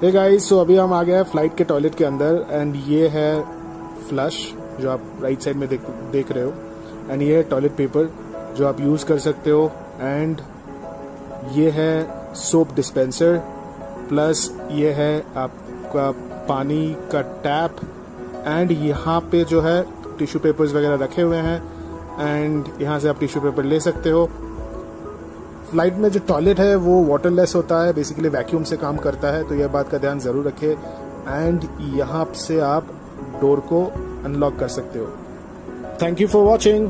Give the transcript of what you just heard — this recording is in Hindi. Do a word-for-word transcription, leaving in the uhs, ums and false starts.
हे गाइस, सो अभी हम आ गए हैं फ्लाइट के टॉयलेट के अंदर एंड ये है फ्लश जो आप राइट साइड में देख देख रहे हो एंड ये है टॉयलेट पेपर जो आप यूज कर सकते हो एंड ये है सोप डिस्पेंसर प्लस ये है आपका पानी का टैप एंड यहाँ पे जो है टिश्यू पेपर्स वगैरह रखे हुए हैं एंड यहाँ से आप टिश्यू पेपर ले सकते हो। फ्लाइट में जो टॉयलेट है वो वाटरलेस होता है, बेसिकली वैक्यूम से काम करता है, तो यह बात का ध्यान जरूर रखें एंड यहाँ से आप डोर को अनलॉक कर सकते हो। Thank you for watching.